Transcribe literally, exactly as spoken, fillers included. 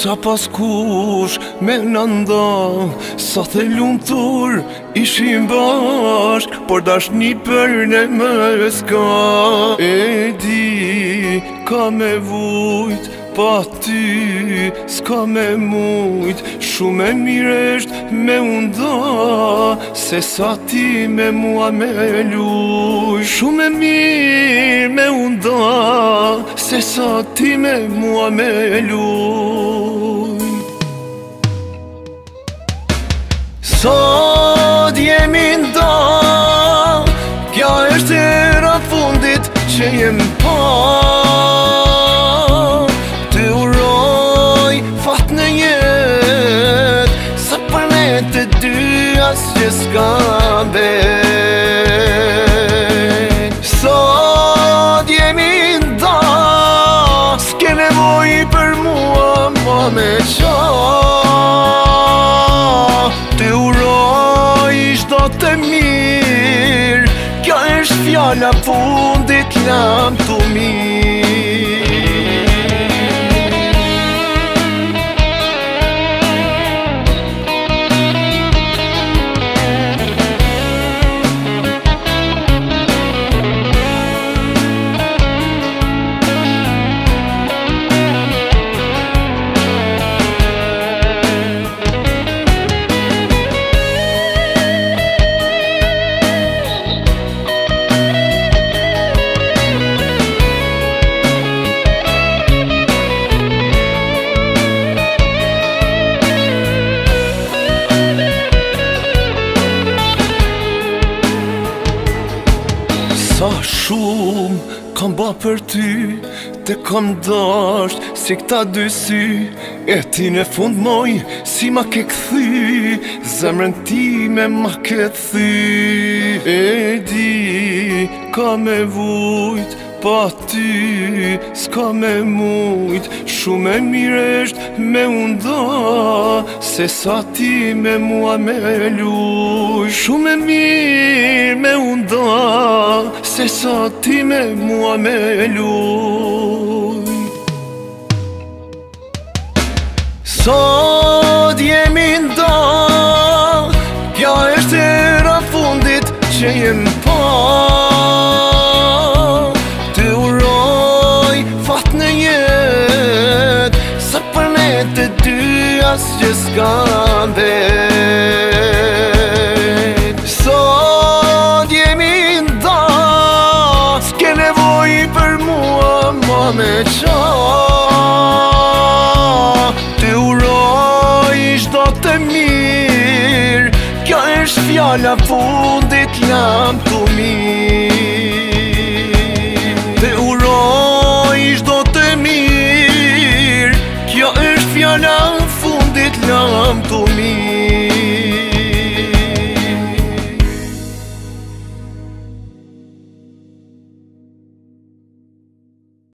Sa pas kush me nënda, sa the lumtur ishim bashk, por dashni për ne më s'ka. E di, ka me vujt, pa ty s'ka me mujt, shumë e mirë esht me unda, se sa ti me mua me luj. Shumë e mirë me unda, se sa ti me mua me luj. Sot jemi nda, kja është era fundit që jem pa. Të uroj fat në jet, sa për ne të dy as që s'ka bet. Sot jemi nda, s'ke nevoj për mua ma me qa. Të uroj shdo të mirë, kja është fjalla fundit lam të mirë. Sa shumë kam ba për ty, te kam dasht si këta dy sy. E ti në fund moj, si ma ke këthy, zemrën ti me ma ke thy. E di, ka me vujt, pa ty s'ka me mujt, shumë e mirë esht me unda, se sa ti me mua me luj. Shumë e mirë me unda, se sa ti me mua me luj. Sot jemi nda, kja është era fundit që jem pa. Të uroj fat në jet, sa për ne të dy as që s'ka bet. Sot jemi nda, s'ke nevoj për mua ma me qa. Të uroj shdo të mirë, kja është fjalla fundit